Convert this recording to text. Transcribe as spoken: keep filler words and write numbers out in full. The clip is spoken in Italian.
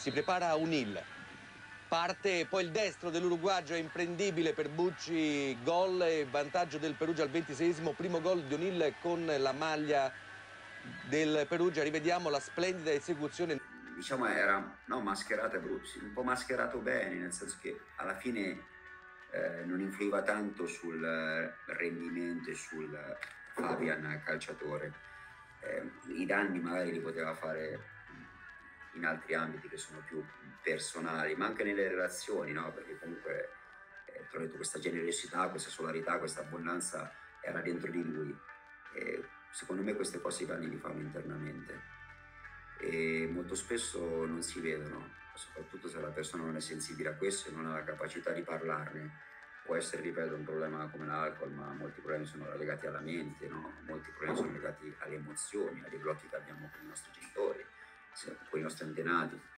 Si prepara O'Neal. Parte poi il destro dell'uruguagio, è imprendibile per Bucci, gol e vantaggio del Perugia al ventiseiesimo, primo gol di O'Neal con la maglia del Perugia. Rivediamo la splendida esecuzione. Diciamo era no, mascherato, un po' mascherato bene, nel senso che alla fine eh, non influiva tanto sul rendimento e sul Fabian calciatore. Eh, I danni magari li poteva fare in altri ambiti che sono più personali, ma anche nelle relazioni, no? Perché comunque eh, ti ho detto, questa generosità, questa solarità, questa abbondanza era dentro di lui. E secondo me queste cose i danni li fanno internamente e molto spesso non si vedono, soprattutto se la persona non è sensibile a questo e non ha la capacità di parlarne. Può essere, ripeto, un problema come l'alcol, ma molti problemi sono legati alla mente, no? Molti problemi sono legati alle emozioni, ai blocchi che abbiamo con i nostri genitori, con i nostri antenati.